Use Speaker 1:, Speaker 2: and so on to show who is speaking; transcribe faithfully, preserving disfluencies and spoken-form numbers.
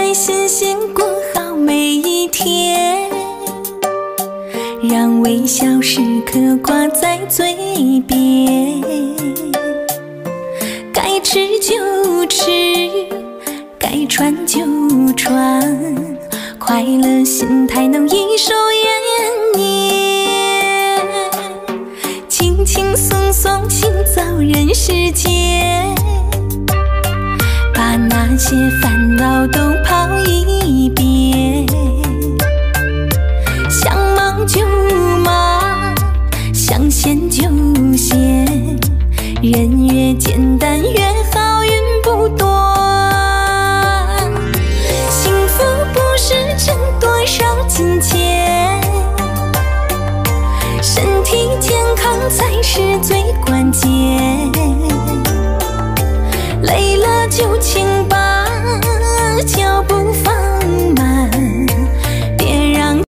Speaker 1: 开心心过好每一天，让微笑时刻挂在嘴边。该吃就吃，该穿就穿，快乐心态能一手延年。轻轻松松，请走人世间，把那些烦恼都抛一边。想忙就忙，想闲就闲，人越简单越好运不断。幸福不是挣多少金钱，身体健康才是最关键。累了就请